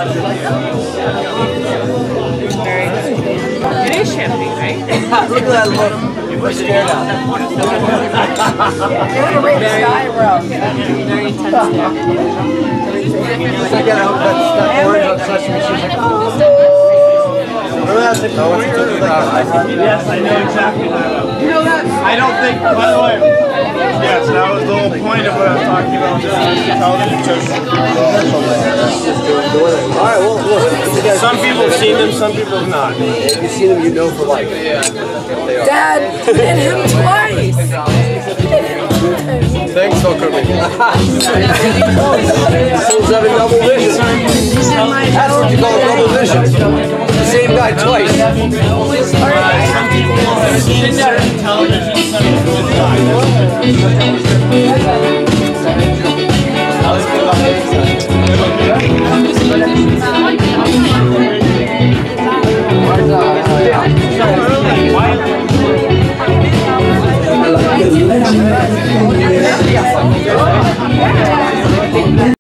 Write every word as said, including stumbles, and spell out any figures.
It is champagne, right? Look at that look. We're scared now. Very intense there. I got out that orange on sesame. She's like, oh. Yes, I know exactly what I know. You know that? I don't think, by the way, yes, that was the whole point of what I was talking about. Alright, well, look. Some people have seen them, some people have not. If you see them, you know for life. Dad, hit him twice! Thanks, Phil Kirby. Someone's having double vision. That's what you call double vision. The same guy twice. Some people have seen certain television, some people have not.